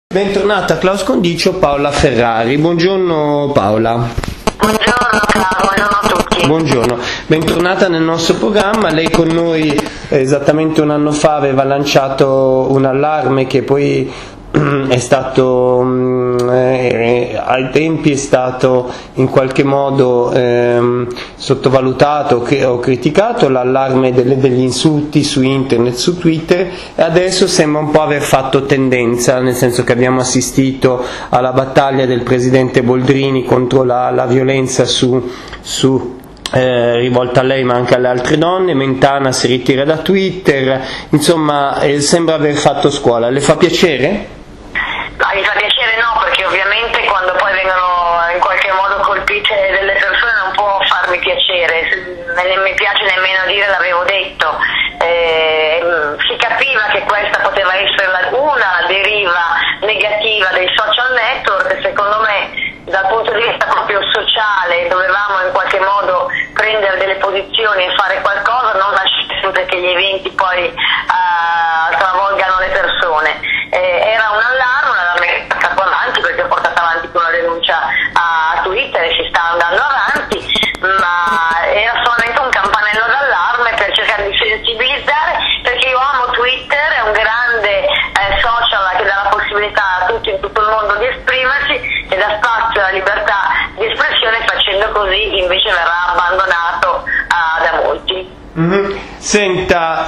Bentornata a Klaus Condicio, Paola Ferrari. Buongiorno Paola. Buongiorno Klaus, buongiorno a tutti. Buongiorno, bentornata nel nostro programma. Lei con noi esattamente un anno fa aveva lanciato un allarme che poi è stato ai tempi è stato in qualche modo sottovalutato o criticato, l'allarme degli insulti su internet, su Twitter, e adesso sembra un po' aver fatto tendenza, nel senso che abbiamo assistito alla battaglia del presidente Boldrini contro la violenza rivolta a lei ma anche alle altre donne. Mentana si ritira da Twitter, insomma sembra aver fatto scuola. Le fa piacere? No, mi fa piacere no, perché ovviamente quando poi vengono in qualche modo colpite delle persone non può farmi piacere, non mi piace nemmeno dire l'avevo detto. Si capiva che questa poteva essere una deriva negativa dei social network. Secondo me dal punto di vista proprio sociale dovevamo in qualche modo prendere delle posizioni e fare qualcosa, non lasciare sempre che gli eventi poi travolgano le persone. Era un allarme che è portato avanti, perché ho portato avanti una denuncia a Twitter e si sta andando avanti, ma era solamente un campanello d'allarme per cercare di sensibilizzare, perché io amo Twitter, è un grande social che dà la possibilità a tutti in tutto il mondo di esprimersi e dà spazio alla libertà di espressione. Facendo così invece verrà abbandonato da molti. Senta,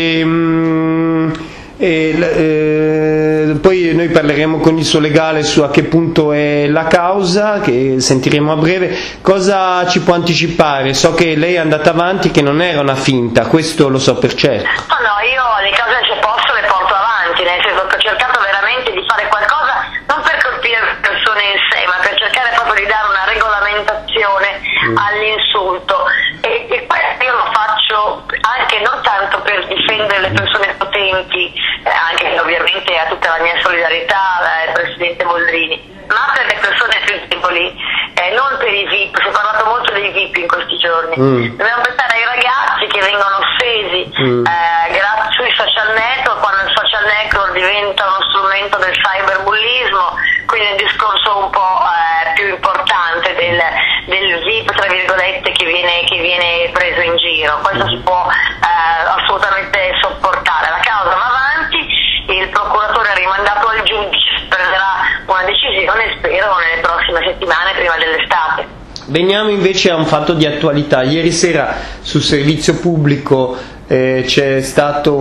poi noi parleremo con il suo legale su a che punto è la causa, che sentiremo a breve. Cosa ci può anticipare? So che lei è andata avanti, che non era una finta, questo lo so per certo. No, io le cose se posso le porto avanti, nel senso che ho cercato veramente di fare qualcosa non per colpire le persone in sé, ma per cercare proprio di dare una regolamentazione all'insulto, e questo io lo faccio anche non tanto per difendere le persone potenti, anche ovviamente a tutta la mia solidarietà al presidente Boldrini, ma per le persone più deboli, non per i VIP. Si è parlato molto dei VIP in questi giorni. Dobbiamo pensare ai ragazzi che vengono offesi grazie sui social network, quando il social network diventa uno strumento del cyberbullismo, quindi un discorso un po' più importante del VIP tra virgolette che viene preso in giro. Questo si può assolutamente sopportare. La causa va avanti, il procuratore ha rimandato al giudice, prenderà una decisione, spero nelle prossime settimane prima dell'estate. Veniamo invece a un fatto di attualità. Ieri sera sul servizio pubblico c'è stato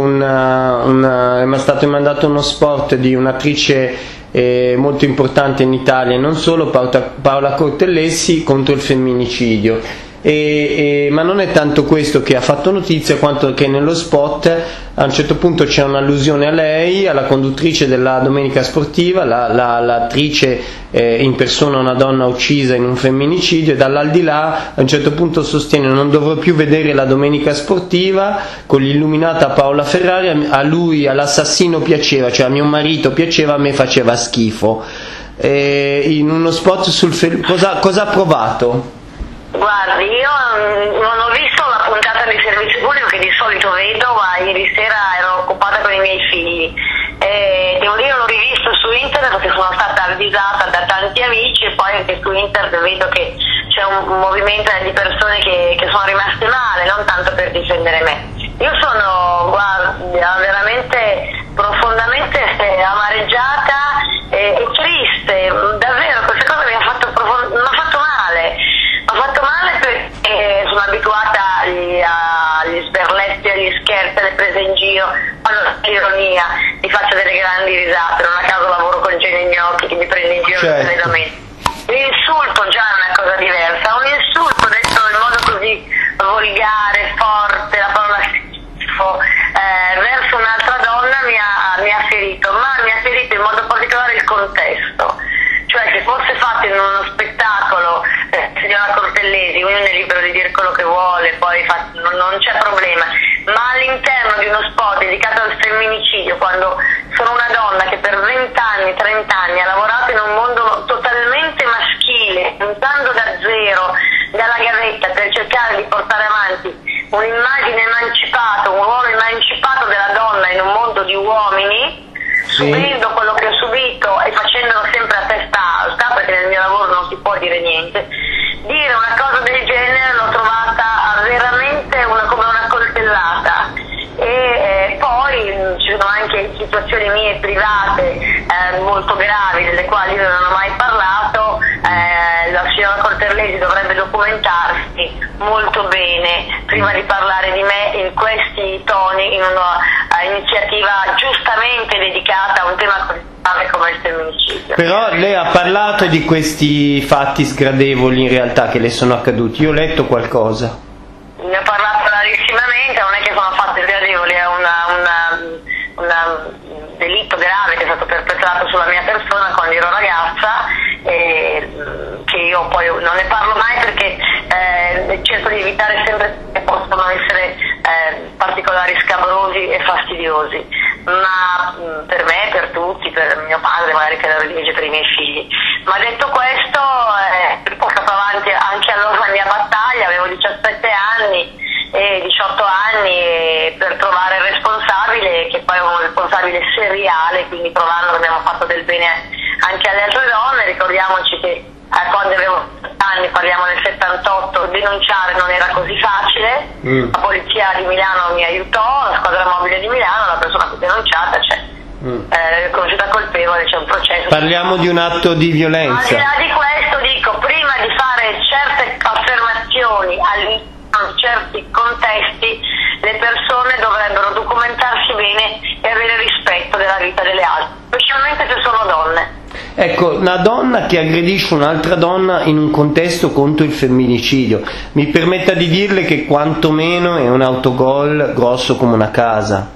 è stato mandato uno spot di un'attrice molto importante in Italia e non solo, Paola Cortellesi, contro il femminicidio. Ma non è tanto questo che ha fatto notizia, quanto che nello spot a un certo punto c'è un'allusione a lei, alla conduttrice della Domenica Sportiva, l'attrice in persona una donna uccisa in un femminicidio, e dall'aldilà a un certo punto sostiene: non dovrò più vedere la Domenica Sportiva, con l'illuminata Paola Ferrari, a lui, all'assassino piaceva, cioè a mio marito piaceva, a me faceva schifo. In uno spot cosa ha provato? Guardi, io non ho visto la puntata di servizio pubblico che di solito vedo, ma ieri sera ero occupata con i miei figli. Devo dire, l'ho rivisto su internet perché sono stata avvisata da tanti amici, e poi anche su internet vedo che c'è un movimento di persone che sono rimaste male, non tanto per difendere me. Io sono, veramente profondamente amareggiata e triste, davvero. Questa cosa mi ha fatto male. Mi ha fatto male perché sono abituata agli sberletti, agli scherzi, alle prese in giro, all'ironia, mi faccio delle grandi risate, non a caso lavoro con Genio Gnocchi che mi prende in giro completamente. L'insulto già è una cosa diversa, un insulto detto in modo così volgare, forte, la parola schifo, verso un'altra donna mi ha ferito, ma mi ha ferito in modo particolare il contesto. Cioè, se fosse fatto in uno spettacolo, signora Cortellesi, ognuno è libero di dire quello che vuole, poi non c'è problema, ma all'interno di uno spot dedicato al femminicidio, quando sono una donna che per 20 anni, 30 anni ha lavorato in un mondo totalmente maschile, puntando da zero, dalla gavetta, per cercare di portare avanti un'immagine emancipata, un ruolo emancipato della donna in un mondo di uomini, subendo quello che ho subito e molto gravi delle quali io non ho mai parlato, la signora Cortellesi dovrebbe documentarsi molto bene prima di parlare di me in questi toni, in una iniziativa giustamente dedicata a un tema così grave come il femminicidio. Però lei ha parlato di questi fatti sgradevoli in realtà che le sono accaduti, io ho letto qualcosa. Ne ho parlato rarissimamente, non è che sono fatti sgradevoli, è un delitto grave che è stato perpetrato sulla mia persona quando ero ragazza, che io poi non ne parlo mai perché cerco di evitare sempre che possono essere particolari scabrosi e fastidiosi, ma per me, per tutti, per mio padre, magari che lo rilegge per i miei figli. Ma detto questo, ho portato avanti anche allora la mia battaglia, avevo 17 anni e 18 anni per trovare il responsabile, che poi è un responsabile seriale, quindi provando che abbiamo fatto del bene anche alle altre donne. Ricordiamoci che quando avevo 7 anni, parliamo del 78, denunciare non era così facile. La polizia di Milano mi aiutò, la squadra mobile di Milano, la persona più denunciata c'è, riconosciuta colpevole, c'è un processo. Parliamo di un atto di violenza. Al di là di questo dico, prima di fare certe affermazioni all'interno di certi contesti, le persone dovrebbero documentarsi bene e avere rispetto della vita delle altre, specialmente se sono donne. Ecco, una donna che aggredisce un'altra donna in un contesto contro il femminicidio, mi permetta di dirle che quantomeno è un autogol grosso come una casa.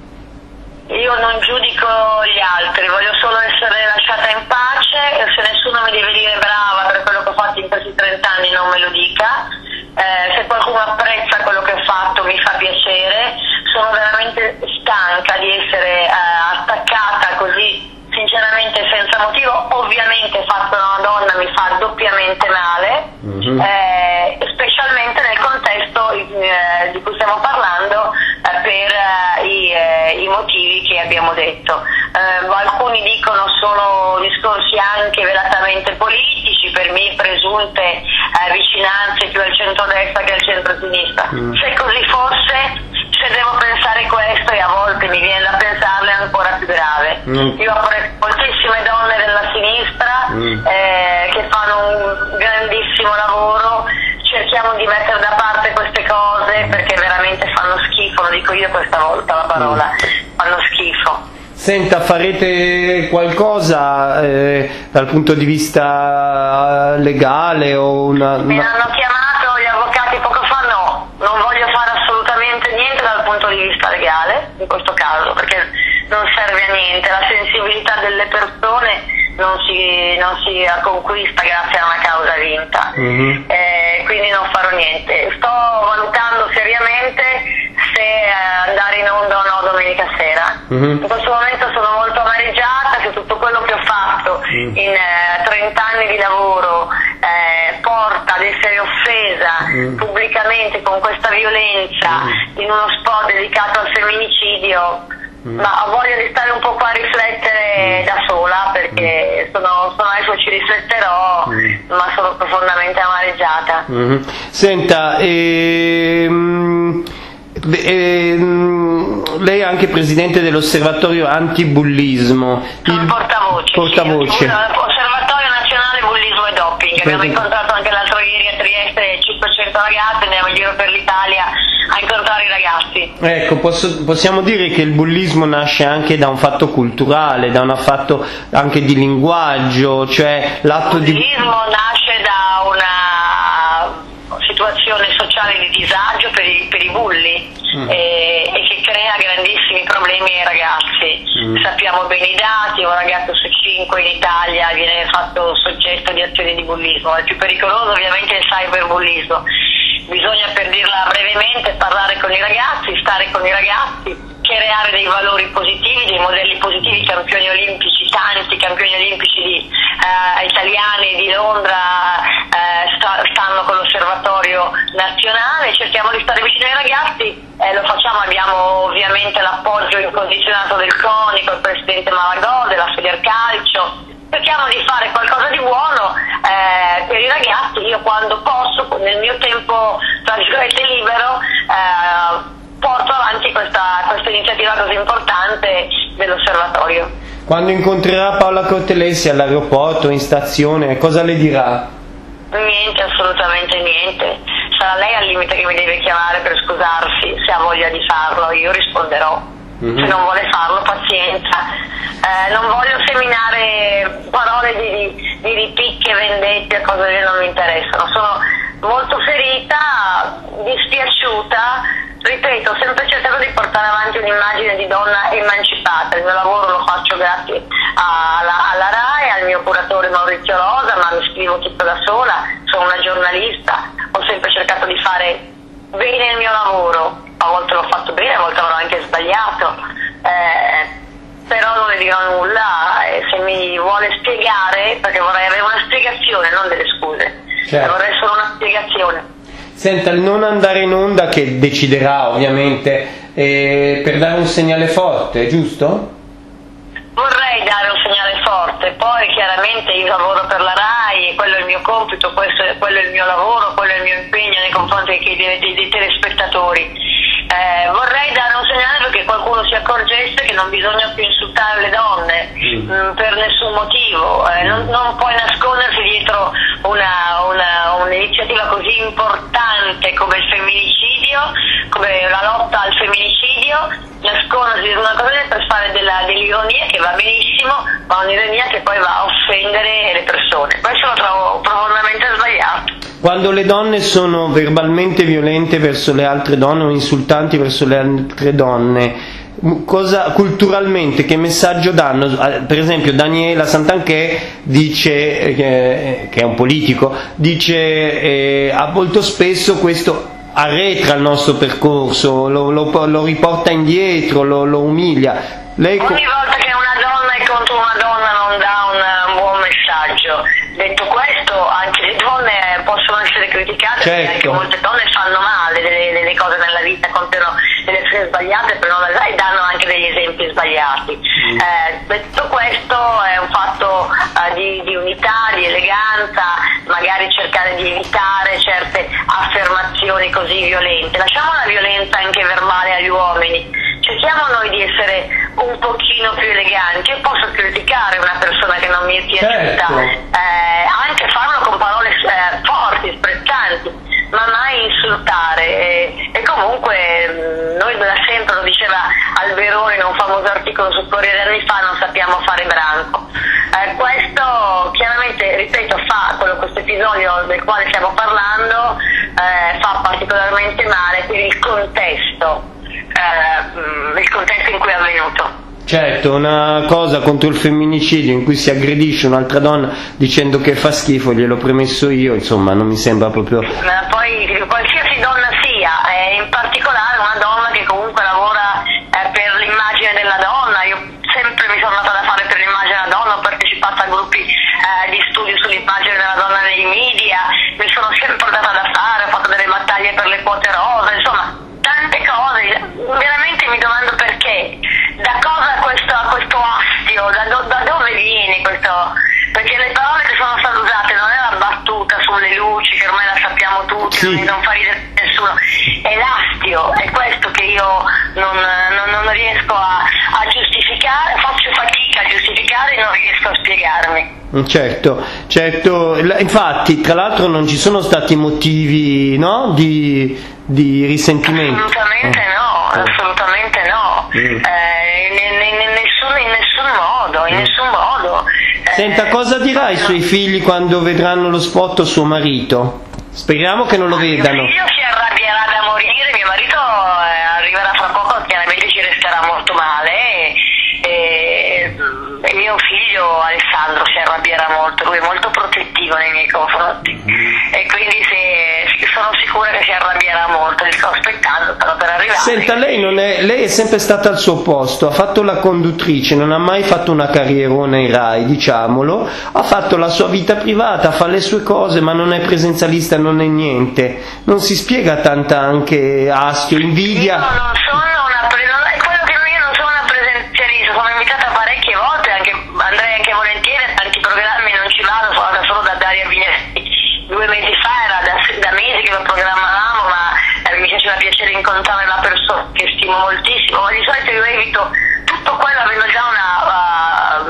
Io non giudico gli altri, voglio solo essere lasciata in pace, e se nessuno mi deve dire brava per quello che ho fatto in questi 30 anni non me lo dica. Se qualcuno apprezza quello che ho fatto mi fa piacere. Sono veramente stanca di essere attaccata così sinceramente senza motivo. Ovviamente fatto da una donna mi fa doppiamente male, specialmente nel contesto di cui stiamo parlando, per i motivi che abbiamo detto. Alcuni dicono sono discorsi anche velatamente politici per mie presunte vicinanze più al centro-destra che al centro-sinistra. Se così fosse, se devo pensare questo, e a volte mi viene da pensarlo, è ancora più grave. Io apprezzo moltissime donne della sinistra che fanno un grandissimo lavoro. Cerchiamo di mettere da parte queste cose perché veramente fanno schifo, lo dico io questa volta la parola, fanno schifo. Senta, farete qualcosa dal punto di vista legale o una... Mi hanno chiamato gli avvocati poco fa, no, non voglio fare assolutamente niente dal punto di vista legale in questo caso perché non serve a niente, la sensibilità delle persone non si conquista grazie a una causa vinta, quindi non farò niente. Sto valutando seriamente se andare in onda o no domenica sera. In questo momento sono molto amareggiata che tutto quello che ho fatto in 30 anni di lavoro porta ad essere offesa pubblicamente con questa violenza in uno spot dedicato al femminicidio. Ma ho voglia di stare un po' qua a riflettere da sola perché adesso ci rifletterò, ma sono profondamente amareggiata. Senta, lei è anche presidente dell'osservatorio antibullismo. Sono portavoce. Sì, Osservatorio Nazionale Bullismo e Doping. Abbiamo incontrato anche l'altro ieri a Trieste 500 ragazzi, andiamo in giro per l'Italia a incontrare i ragazzi. Ecco, possiamo dire che il bullismo nasce anche da un fatto culturale, da un fatto anche di linguaggio, cioè l'atto di... Il bullismo nasce da una situazione sociale di disagio per i bulli e che crea grandissimi problemi ai ragazzi. Sappiamo bene i dati, un ragazzo su 5 in Italia viene fatto soggetto di azioni di bullismo. Il più pericoloso ovviamente è il cyberbullismo. Bisogna, per dirla brevemente, parlare con i ragazzi, stare con i ragazzi, creare dei valori positivi, dei modelli positivi, campioni olimpici, tanti campioni olimpici italiani di Londra stanno con l'osservatorio nazionale, cerchiamo di stare vicino ai ragazzi, lo facciamo, abbiamo ovviamente l'appoggio incondizionato del CONI, col presidente Malagò, della Federcalcio. Cerchiamo di fare qualcosa di buono per i ragazzi. Io quando posso, nel mio tempo tra virgolette libero, porto avanti questa iniziativa così importante dell'osservatorio. Quando incontrerà Paola Cortellesi all'aeroporto, in stazione, cosa le dirà? Niente, assolutamente niente. Sarà lei al limite che mi deve chiamare per scusarsi, se ha voglia di farlo, io risponderò. Se non vuole farlo, pazienza. Non voglio seminare parole di ripicche, vendette, cose che non mi interessano. Sono molto ferita, dispiaciuta. Ripeto, ho sempre cercato di portare avanti un'immagine di donna emancipata. Il mio lavoro lo faccio grazie alla RAI, al mio curatore Maurizio Rosa, ma mi scrivo tutto da sola, sono una giornalista, ho sempre cercato di fare bene il mio lavoro, a volte l'ho fatto bene, a volte avrò anche sbagliato, però non le dirò nulla, se mi vuole spiegare, perché vorrei avere una spiegazione, non delle scuse, certo. Vorrei solo una spiegazione. Senta, il non andare in onda, che deciderà ovviamente, per dare un segnale forte, giusto? Vorrei dare un segnale forte, poi chiaramente io lavoro per la RAI, quello è il mio compito, quello è il mio lavoro, quello è il mio impegno nei confronti dei telespettatori. Vorrei dare un segnale perché qualcuno si accorgesse che non bisogna più insultare le donne per nessun motivo, non puoi nascondersi dietro un'iniziativa così importante come il femminicidio, come la lotta al femminicidio, nascondersi dietro una cosa per fare dell'ironia che va benissimo, ma un'ironia che poi va a offendere le persone. Questo lo trovo profondamente sbagliato. Quando le donne sono verbalmente violente verso le altre donne o insultanti verso le altre donne, culturalmente che messaggio danno? Per esempio Daniela Santanchè dice, che è un politico, dice molto spesso questo arretra il nostro percorso, lo riporta indietro, lo umilia. Ogni volta che una donna è contro una donna non dà un buon messaggio. Detto questo, anche le donne possono essere criticate, certo. Perché anche molte donne fanno male delle cose nella vita, compiono delle azioni sbagliate e danno anche degli esempi sbagliati. Detto questo, è un fatto di unità, di eleganza, magari cercare di evitare certe affermazioni così violente. Lasciamo la violenza anche verbale agli uomini, cerchiamo noi di essere un pochino più eleganti. Io posso criticare una persona che non mi è piaciuta, certo. Anche farlo con parole forti, sprezzanti, ma mai insultare. E comunque noi da sempre, lo diceva Alberoni in un famoso articolo su Corriere anni fa, non sappiamo fare branco. Questo chiaramente, ripeto, questo episodio del quale stiamo parlando fa particolarmente male per il contesto in cui è avvenuto. Certo, una cosa contro il femminicidio in cui si aggredisce un'altra donna dicendo che fa schifo, gliel'ho premesso io, insomma non mi sembra proprio... Poi qualsiasi donna sia, in particolare una donna che comunque lavora per l'immagine della donna, io sempre mi sono data da fare per l'immagine della donna, ho partecipato a gruppi di studio sull'immagine della donna nei media, mi sono sempre data da fare, ho fatto delle battaglie per le quote rosa, insomma tante cose, veramente mi domando perché, da cosa questo astio, da dove viene questo, perché le parole che sono state usate non è la battuta sulle luci che ormai la sappiamo tutti, sì. Non fa ridere nessuno, è l'astio, è questo che io non riesco a giustificare, faccio fatica a giustificare e non riesco a spiegarmi. Certo, infatti tra l'altro non ci sono stati motivi, no? di risentimento. Assolutamente no. In nessun modo. Senta, cosa dirà ai suoi figli quando vedranno lo spot suo marito? Speriamo che non lo vedano. Mio figlio si arrabbierà da morire, mio marito arriverà fra poco, chiaramente ci resterà molto male e mio figlio Alessandro si arrabbierà molto, lui è molto protettivo nei miei confronti e quindi sono sicura che si arrabbierà molto, li sto aspettando però per arrivare. Senta, lei è sempre stata al suo posto, ha fatto la conduttrice, non ha mai fatto una carrierona in Rai, diciamolo, ha fatto la sua vita privata, fa le sue cose ma non è presenzialista, non è niente, non si spiega tanta anche astio, invidia. Io non sono sono invitata parecchie volte, andrei anche volentieri a tanti programmi, non ci vado, sono andata solo da Daria Vignesi 2 mesi fa, era da mesi che lo programmavamo, ma mi faceva piacere incontrare una persona che stimo moltissimo, ma di solito io evito tutto quello avendo già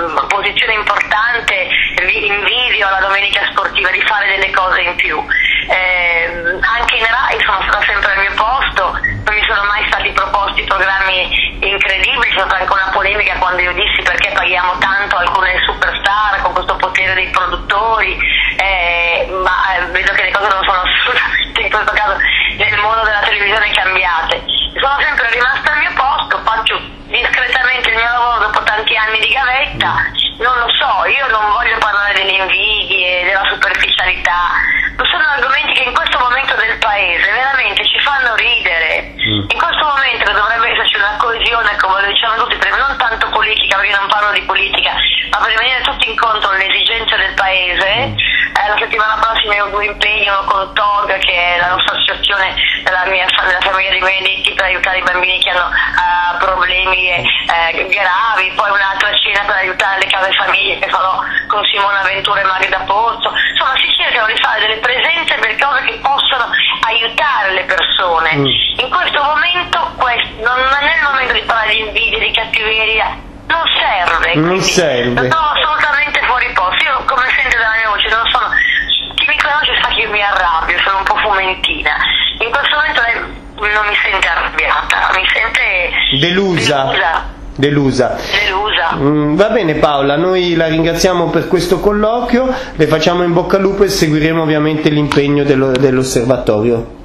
importante, vi invidio alla domenica sportiva di fare delle cose in più. Anche in Rai sono stata sempre al mio posto, non mi sono mai stati proposti programmi incredibili, c'è stata anche una polemica quando io dissi perché paghiamo tanto alcune superstar con questo potere dei produttori, ma vedo che le cose non sono assolutamente in questo caso nel mondo della televisione cambiate. Sono sempre rimasta al mio posto, faccio discretamente il mio lavoro dopo tanti anni di gavetta, non lo so, io non voglio parlare delle invidie, della superficialità, sono argomenti che in questo momento del paese veramente ci fanno ridere. In questo momento che dovrebbe esserci una coesione, come lo dicevano tutti, non tanto politica, perché non parlo di politica, ma per venire tutti incontro alle esigenze del paese. La settimana prossima io ho 2 impegni, uno con TOG, che è la nostra associazione della famiglia di Benedetti per aiutare i bambini che hanno problemi gravi, poi un'altra cena per aiutare le case famiglie che farò con Simona Ventura e Magda Pozzo. Insomma, si cercano di fare delle presenze per cose che possono aiutare le persone. In questo momento non è il momento di parlare di invidia, di cattiveria, non serve. Non serve. Lo trovo assolutamente fuori posto. Io, come sente dalla mia voce, non sono, chi mi conosce sa che io mi arrabbio, sono un po' fumentina. In questo momento lei non mi sente arrabbiata, mi sente delusa. Va bene Paola, noi la ringraziamo per questo colloquio, le facciamo in bocca al lupo e seguiremo ovviamente l'impegno dell'osservatorio.